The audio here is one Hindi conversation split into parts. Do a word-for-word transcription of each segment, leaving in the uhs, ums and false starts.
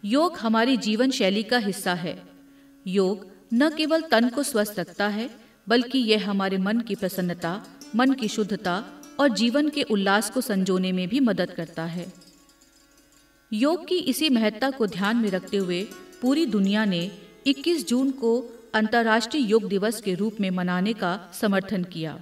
योग हमारी जीवन शैली का हिस्सा है। योग न केवल तन को स्वस्थ रखता है, बल्कि यह हमारे मन की प्रसन्नता, मन की शुद्धता और जीवन के उल्लास को संजोने में भी मदद करता है। योग की इसी महत्ता को ध्यान में रखते हुए पूरी दुनिया ने इक्कीस जून को अंतर्राष्ट्रीय योग दिवस के रूप में मनाने का समर्थन किया।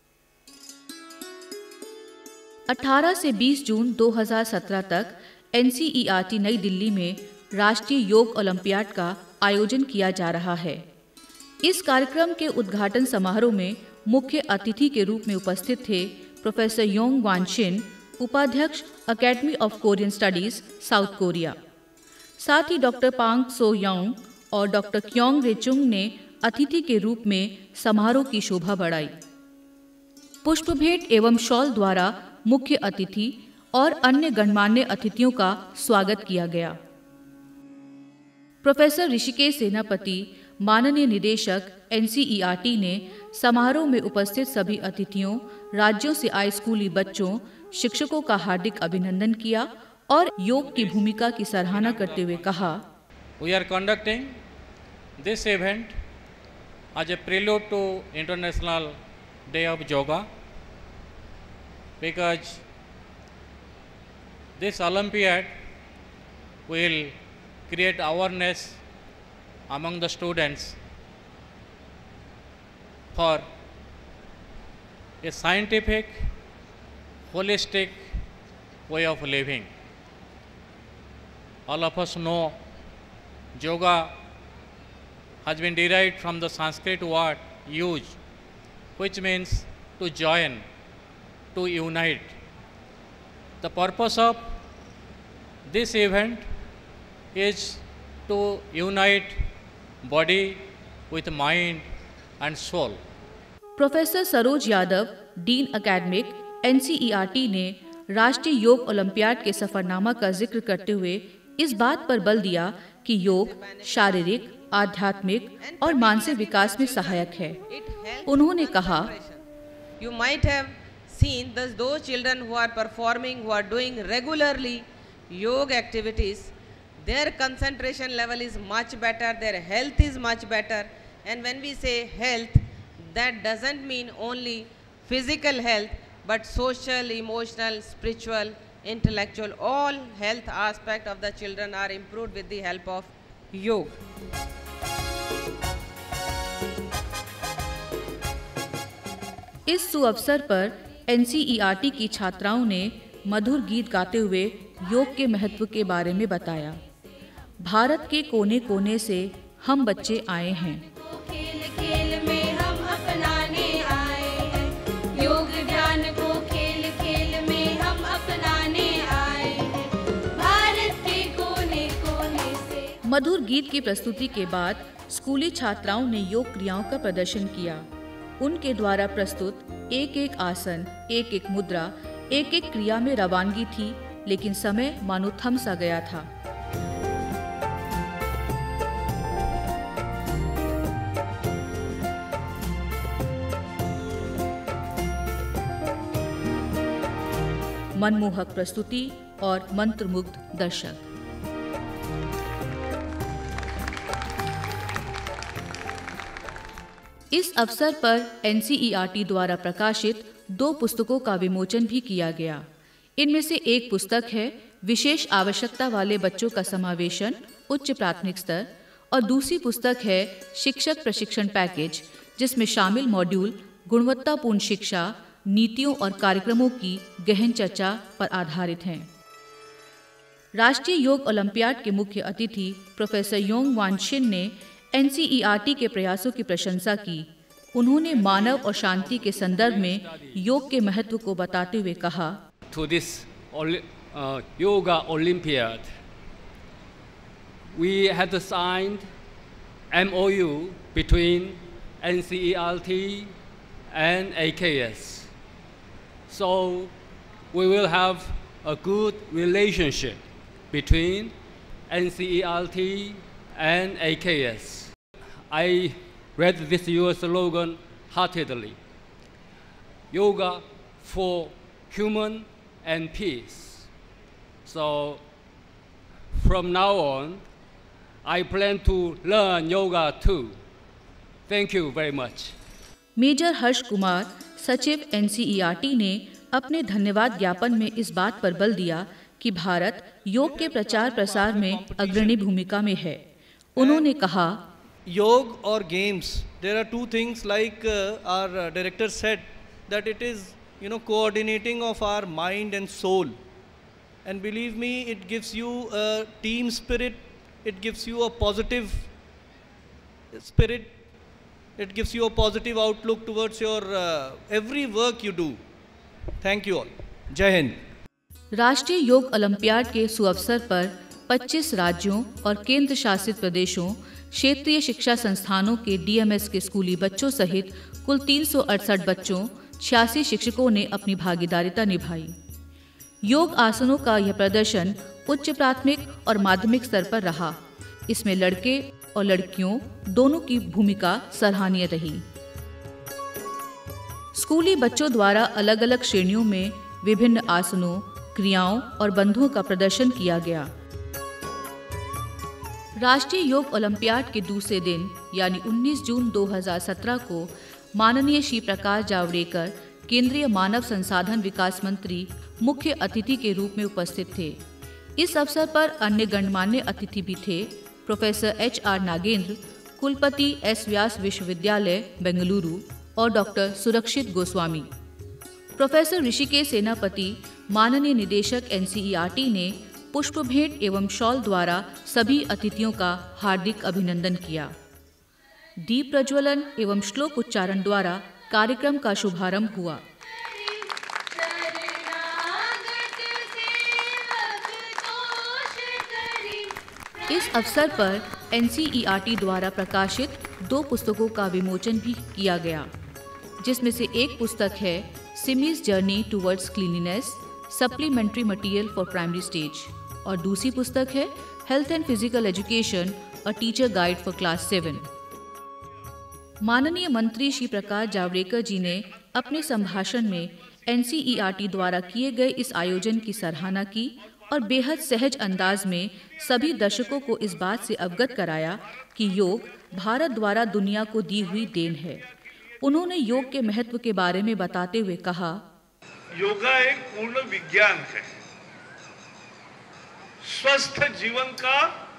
अठारह से बीस जून दो हज़ार सत्रह तक N C E R T New Delhi में राष्ट्रीय योग ओलंपियाड का आयोजन किया जा रहा है। इस कार्यक्रम के उद्घाटन समारोह में मुख्य अतिथि के रूप में उपस्थित थे प्रोफेसर योंग वान शिन, उपाध्यक्ष academy of Korean studies, South Korea. साथ ही डॉक्टर पांग सो योंग और डॉक्टर क्योंग रे चुंग ने अतिथि के रूप में समारोह की शोभा बढ़ाई। पुष्प भेंट एवं शॉल द्वारा मुख्य अतिथि और अन्य गणमान्य अतिथियों का स्वागत किया गया। प्रोफेसर ऋषिकेश सेनापति, माननीय निदेशक N C E R T ने समारोह में उपस्थित सभी अतिथियों, राज्यों से आए स्कूली बच्चों, शिक्षकों का हार्दिक अभिनंदन किया और योग की भूमिका की सराहना करते हुए कहा, We are conducting this event as a prelude to International Day of Yoga because this Olympiad will create awareness among the students for a scientific, holistic way of living. All of us know yoga has been derived from the Sanskrit word yuj, which means to join, to unite. The purpose of this event is to unite body with mind and soul. Professor Saroj Yadav, dean academic, N C E R T ने राष्ट्रीय योग ओलंपियाड के सफरनामा का जिक्र करते हुए इस बात पर बल दिया कि योग शारीरिक, आध्यात्मिक और मानसिक विकास में सहायक है। उन्होंने कहा, You might have seen those, those children who are performing, who are doing regularly yoga activities, their concentration level is much better, their health is much better. And when we say health, that doesn't mean only physical health, but social, emotional, spiritual, intellectual, all health aspect of the children are improved with the help of yoga. इस सुअवसर पर N C E R T की छात्राओं ने मधुर गीत गाते हुए योग के महत्व के बारे में बताया। भारत के कोने कोने से हम बच्चे आए हैं। खेल खेल में हम अपनाने आए हैं, योग ज्ञान को खेल खेल में हम अपनाने आए हैं, भारत के कोने कोने से। मधुर गीत की प्रस्तुति के बाद स्कूली छात्राओं ने योग क्रियाओं का प्रदर्शन किया। उनके द्वारा प्रस्तुत एक एक आसन, एक एक मुद्रा, एक एक क्रिया में रवानगी थी, लेकिन समय मानो थम सा गया था। मनमोहक प्रस्तुति और मंत्रमुग्ध दर्शक। इस अवसर पर N C E R T द्वारा प्रकाशित दो पुस्तकों का विमोचन भी किया गया। इनमें से एक पुस्तक है विशेष आवश्यकता वाले बच्चों का समावेशन उच्च प्राथमिक स्तर और दूसरी पुस्तक है शिक्षक प्रशिक्षण पैकेज, जिसमें शामिल मॉड्यूल गुणवत्तापूर्ण शिक्षा, नीतियों और कार्यक्रमों की गहन चर्चा पर आधारित हैं। राष्ट्रीय योग ओलंपियाड के मुख्य अतिथि प्रोफेसर योंग वान शिन ने N C E R T के प्रयासों की प्रशंसा की। उन्होंने मानव और शांति के संदर्भ में योग के महत्व को बताते हुए कहा, To this uh, yoga Olympiad, we had signed M O U between N C E R T and A K S. So we will have a good relationship between N C E R T and A K S. I read this your slogan heartedly. Yoga for human and peace. So From now on, I plan to learn yoga too. Thank you very much. Major Harsh Kumar, सचिव N C E R T, ने अपने धन्यवाद ज्ञापन में इस बात पर बल दिया कि भारत योग के प्रचार प्रसार में अग्रणी भूमिका में है। उन्होंने कहा, योग और games, there are two things like uh, our uh, director said that it is, you know, coordinating of our mind and soul, and believe me, it gives you a team spirit, it gives you a positive spirit, it gives you a positive outlook towards your uh, every work you do. Thank you all. जय हिंद। राष्ट्रीय योग ओलंपियाड के सुअवसर पर पच्चीस राज्यों और केंद्र शासित प्रदेशों, क्षेत्रीय शिक्षा संस्थानों के डी एम एस के स्कूली बच्चों सहित कुल तीन सौ अड़सठ बच्चों, छियासी शिक्षकों ने अपनी भागीदारिता निभाई। योग आसनों का यह प्रदर्शन उच्च प्राथमिक और माध्यमिक स्तर पर रहा। इसमें लड़के और लड़कियों दोनों की भूमिका सराहनीय रही। स्कूली बच्चों द्वारा अलग अलग श्रेणियों में विभिन्न आसनों, क्रियाओं और बंधुओं का प्रदर्शन किया गया। राष्ट्रीय योग ओलंपियाड के दूसरे दिन यानी उन्नीस जून दो हज़ार सत्रह को माननीय श्री प्रकाश जावड़ेकर, केंद्रीय मानव संसाधन विकास मंत्री, मुख्य अतिथि के रूप में उपस्थित थे। इस अवसर पर अन्य गणमान्य अतिथि भी थे। प्रोफेसर एच आर नागेंद्र, कुलपति एस व्यास विश्वविद्यालय बेंगलुरु, और डॉक्टर सुरक्षित गोस्वामी। प्रोफेसर ऋषिकेश सेनापति, माननीय निदेशक N C E R T, ने पुष्प भेंट एवं शॉल द्वारा सभी अतिथियों का हार्दिक अभिनंदन किया। दीप प्रज्वलन एवं श्लोक उच्चारण द्वारा कार्यक्रम का शुभारंभ हुआ। इस अवसर पर N C E R T द्वारा प्रकाशित दो पुस्तकों का विमोचन भी किया गया, जिसमें से एक पुस्तक है Simi's journey towards cleanliness, supplementary material for primary stage, और दूसरी पुस्तक है health and physical education, a teacher guide for class seven. माननीय मंत्री श्री प्रकाश जावड़ेकर जी ने अपने संभाषण में N C E R T द्वारा किए गए इस आयोजन की सराहना की और बेहद सहज अंदाज में सभी दर्शकों को इस बात से अवगत कराया कि योग भारत द्वारा दुनिया को दी हुई देन है। उन्होंने योग के महत्व के बारे में बताते हुए कहा, योगा एक पूर्ण विज्ञान है। स्वस्थ जीवन का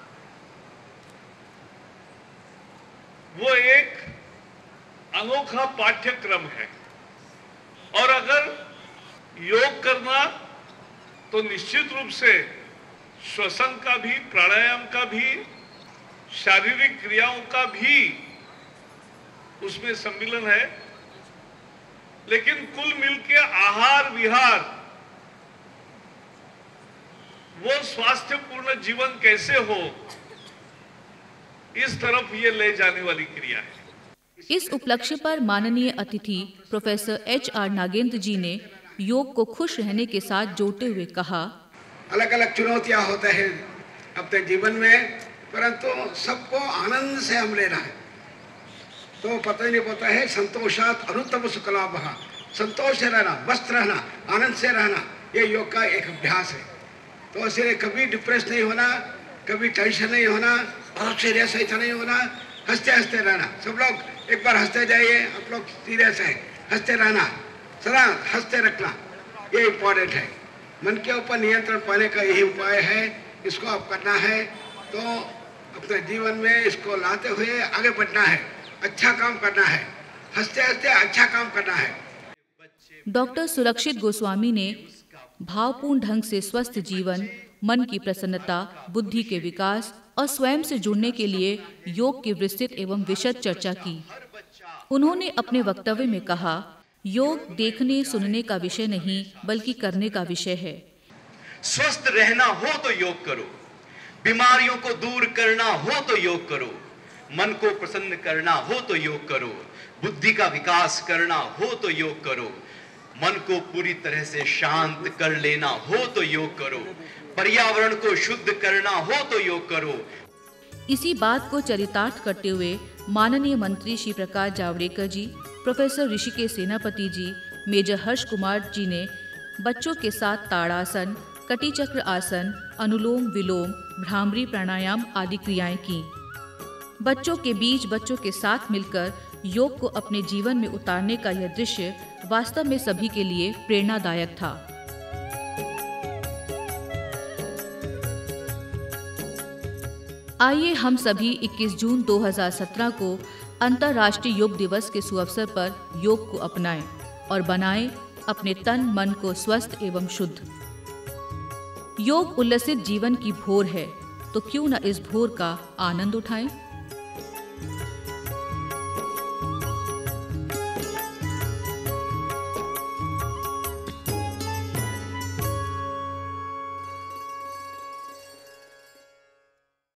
वो एक अनोखा पाठ्यक्रम है, और अगर योग करना तो निश्चित रूप से श्वसन का भी, प्राणायाम का भी, शारीरिक क्रियाओं का भी उसमें सम्मिलन है। लेकिन कुल मिलके आहार विहार, वो स्वास्थ्यपूर्ण जीवन कैसे हो, इस तरफ ये ले जाने वाली क्रिया है। इस उपलक्ष्य पर माननीय अतिथि professor H R Nagendra ji ने योग को खुश रहने के साथ जोड़ते हुए कहा, अलग अलग चुनौतियां होते हैं अपने जीवन में, परंतु सबको आनंद से हम लेना है तो पता ही नहीं पड़ता है। संतोषात अनुत्तम सुखलाभः, संतोष से रहना, मस्त रहना, आनंद से रहना, ये योग का एक अभ्यास है। तो इसलिए कभी डिप्रेस नहीं होना, कभी टेंशन नहीं होना, बहुत सीरियस ऐसा नहीं होना, हंसते हंसते रहना। सब लोग एक बार हंसते जाइए, आप लोग सीरियस है, हंसते रहना, सदा हंसते रखना, ये इम्पोर्टेंट है। मन के ऊपर नियंत्रण पाने का यही उपाय है, इसको आप करना है तो अपने जीवन में इसको लाते हुए आगे बढ़ना है, अच्छा काम करना है, हंसते हंसते अच्छा काम करना है। डॉक्टर सुरक्षित गोस्वामी ने भावपूर्ण ढंग से स्वस्थ जीवन, मन की प्रसन्नता, बुद्धि के विकास और स्वयं से जुड़ने के लिए योग की विस्तृत एवं विशद चर्चा की। उन्होंने अपने वक्तव्य में कहा, योग देखने सुनने का विषय नहीं बल्कि करने का विषय है। स्वस्थ रहना हो तो योग करो, बीमारियों को दूर करना हो तो योग करो, मन को प्रसन्न करना हो तो योग करो, बुद्धि का विकास करना हो तो योग करो, मन को पूरी तरह से शांत कर लेना हो तो योग करो, पर्यावरण को शुद्ध करना हो तो योग करो। इसी बात को चरितार्थ करते हुए माननीय मंत्री श्री प्रकाश जावड़ेकर जी, प्रोफेसर ऋषिकेश सेनापति जी, मेजर हर्ष कुमार जी ने बच्चों के साथ ताड़ासन, कटी चक्र आसन, अनुलोम विलोम, भ्रामरी प्राणायाम आदि क्रियाएं की। बच्चों के बीच बच्चों के साथ मिलकर योग को अपने जीवन में उतारने का यह दृश्य वास्तव में सभी के लिए प्रेरणादायक था। आइए हम सभी इक्कीस जून दो हज़ार सत्रह को अंतर्राष्ट्रीय योग दिवस के सुअवसर पर योग को अपनाएं और बनाएं अपने तन मन को स्वस्थ एवं शुद्ध। योग उल्लसित जीवन की भोर है, तो क्यों न इस भोर का आनंद उठाएं।